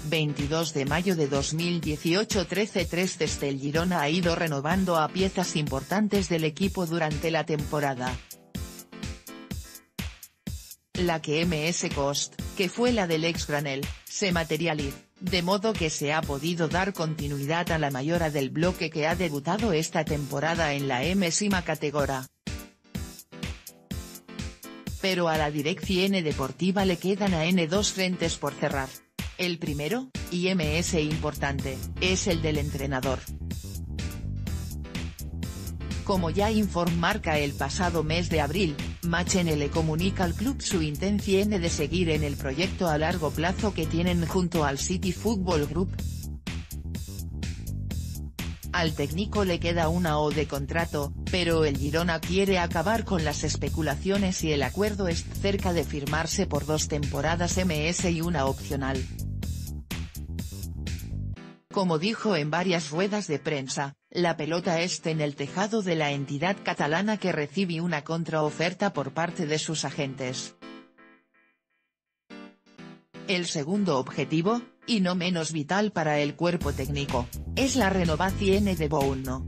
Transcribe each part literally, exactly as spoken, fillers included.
veintidós de mayo de dos mil dieciocho trece tres Desde el Girona ha ido renovando a piezas importantes del equipo durante la temporada. La que M S Cost, que fue la del ex Granel, se materializa, de modo que se ha podido dar continuidad a la mayoría del bloque que ha debutado esta temporada en la máxima categoría. Pero a la dirección deportiva le quedan a N dos frentes por cerrar. El primero, y M S importante, es el del entrenador. Como ya informarca el pasado mes de abril, Machene le comunica al club su intención de seguir en el proyecto a largo plazo que tienen junto al City Football Group. Al técnico le queda una O de contrato, pero el Girona quiere acabar con las especulaciones y el acuerdo es cerca de firmarse por dos temporadas M S y una opcional. Como dijo en varias ruedas de prensa, la pelota está en el tejado de la entidad catalana que recibe una contraoferta por parte de sus agentes. El segundo objetivo, y no menos vital para el cuerpo técnico, es la renovación de Bouno.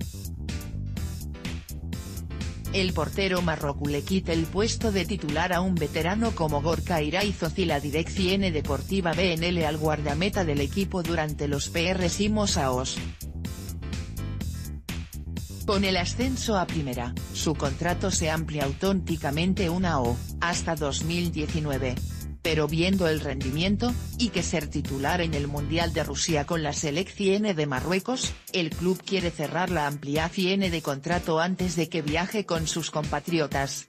El portero marroquí le quita el puesto de titular a un veterano como Gorka Iraizoz y la dirección deportiva B N L al guardameta del equipo durante los próximos años. Con el ascenso a primera, su contrato se amplia auténticamente una O, hasta dos mil diecinueve. Pero viendo el rendimiento, y que ser titular en el Mundial de Rusia con la selección de Marruecos, el club quiere cerrar la ampliación de contrato antes de que viaje con sus compatriotas.